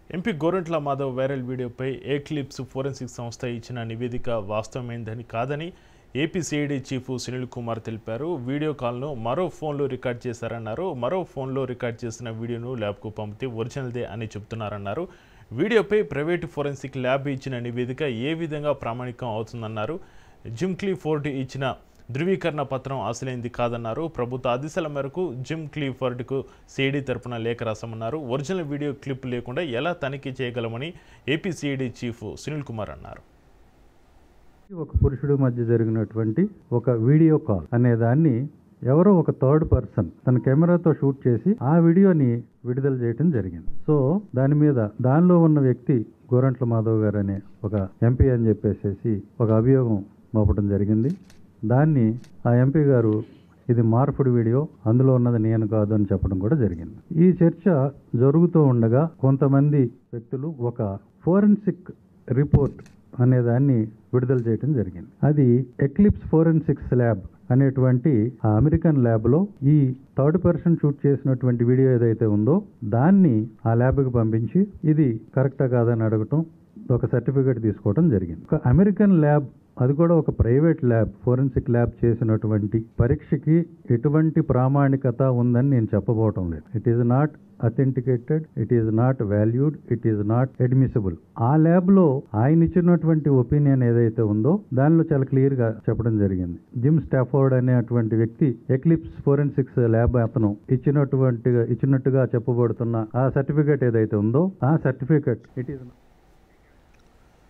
MP Gorantla Madhav viral వీడియోపై eclipse forensic సంస్థ ఇచ్చిన నివేదిక వాస్తవమైందని కాదని AP CID chief Sunil Kumar తెలిపారు. వీడియో కాల్ను మరో ఫోన్లో రికార్డ్ చేశారన్నారు. మరో ఫోన్లో రికార్డ్ చేసిన వీడియోను ల్యాబ్కు పంపితే ఒరిజినల్దే అని చెబుతున్నారన్నారు. వీడియోపై ప్రైవేటు ఫోరెన్సిక్ ల్యాబ్ ఇచ్చిన నివేదిక ఏ విధంగా ప్రామాణికం అవుతుందన్నారు. జిమ్-క్లిఫోర్డ్ ఇచ్చిన ధృవీకరణ పత్రం అసలైంది కాదన్నారు. ప్రభుత్వ ఆదేశాల మేరకు జిమ్-క్లిఫోర్డ్కు సిఐడి తరపున లేఖ రాశామన్నారు. ఒరిజినల్ వీడియో క్లిప్ లేకుండా ఎలా తనిఖీ చేయగలమని AP CID chief Sunil Kumar అన్నారు. ఒక పురుషుడు మధ్య జరిగినటువంటి ఒక వీడియో కాల్ అనే దాన్ని ఎవరో ఒక థర్డ్ పర్సన్ తన కెమెరాతో షూట్ చేసి ఆ వీడియోని విడుదల చేయడం జరిగింది. సో దానిలో ఉన్న వ్యక్తి గోరంట్ల మాధవ్ గారు అనే ఒక ఎంపీ అని చెప్పేసి ఒక అభియోగం మోపడం జరిగింది. దాన్ని ఆ ఎంపీ గారు ఇది మార్పుడు వీడియో, అందులో ఉన్నది నేను కాదు అని చెప్పడం కూడా జరిగింది. ఈ చర్చ జరుగుతూ ఉండగా కొంతమంది వ్యక్తులు ఒక ఫోరెన్సిక్ రిపోర్ట్ అనే దాన్ని విడుదల చేయడం జరిగింది. అది ఎక్లిప్స్ ఫోరెన్సిక్స్ ల్యాబ్ అనేటువంటి ఆ అమెరికన్ ల్యాబ్లో ఈ థర్డ్ పర్సన్ షూట్ చేసినటువంటి వీడియో ఏదైతే ఉందో దాన్ని ఆ ల్యాబ్కి పంపించి ఇది కరెక్టా కాదని అడగటం, ఒక సర్టిఫికేట్ తీసుకోవడం జరిగింది. ఒక అమెరికన్ ల్యాబ్, అది కూడా ఒక ప్రైవేట్ ల్యాబ్, ఫోరెన్సిక్ ల్యాబ్ చేసినటువంటి పరీక్షకి ఎటువంటి ప్రామాణికత ఉందని నేను చెప్పబోవటం లేదు. It is not authenticated, it is not valued, it is not admissible. ఆ ల్యాబ్లో ఆయన ఇచ్చినటువంటి ఒపీనియన్ ఏదైతే ఉందో దానిలో చాలా క్లియర్గా చెప్పడం జరిగింది. జిమ్ స్టాఫోర్డ్ అనేటువంటి వ్యక్తి ఎక్లిప్స్ ఫోరెన్సిక్స్ ల్యాబ్ అతను ఇచ్చినట్టుగా చెప్పబడుతున్న ఆ సర్టిఫికేట్ ఏదైతే ఉందో ఆ సర్టిఫికేట్ ఇట్ ఈస్